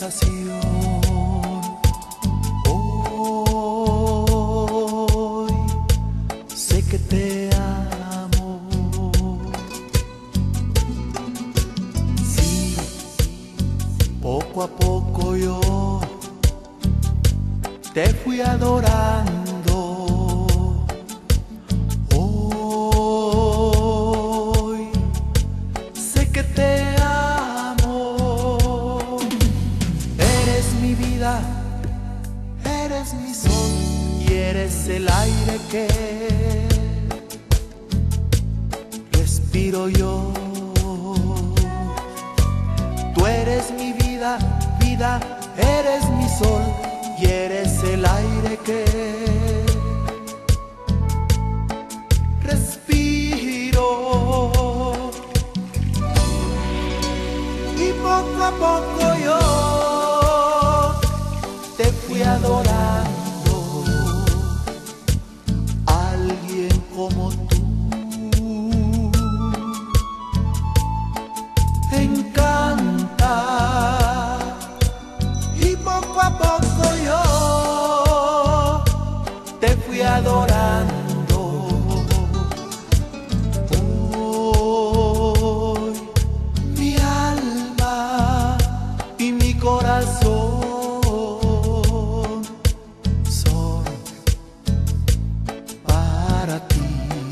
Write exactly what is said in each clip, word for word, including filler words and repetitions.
tentación. Hoy sé que te amo. Sí, poco a poco yo te fui adorando. Hoy sé que te amo. Eres mi vida, eres mi sol y eres el aire que respiro yo. Tú eres mi vida, vida, eres mi sol y eres el aire que respiro. Y poco a poco yo te fui adorando. Alguien como tú encanta. Y poco a poco yo te fui adorando. Hoy mi alma y mi corazón son para ti.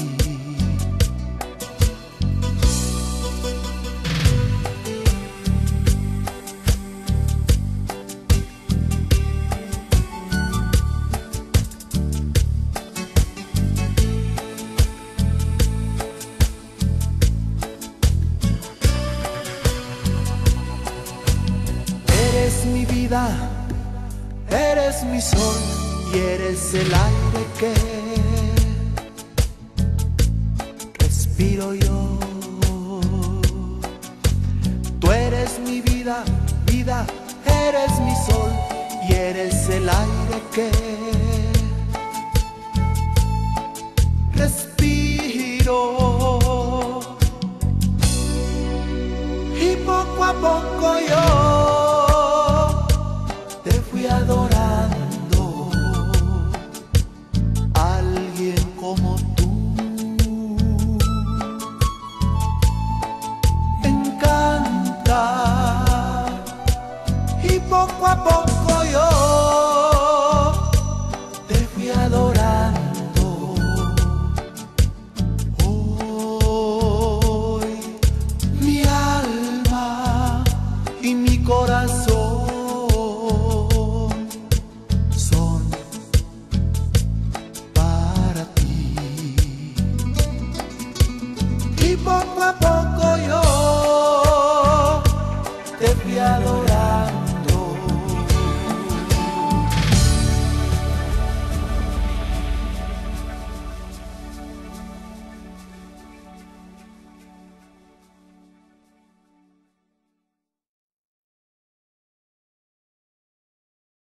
Eres mi vida, eres mi sol y eres el aire que respiro yo. Tú eres mi vida, vida, eres mi sol y eres el aire que respiro. Y poco a poco yo te fui adorando. Alguien como tú encanta. Y poco a poco yo te fui adorando. Hoy mi alma y mi corazón son para ti. Y poco a poco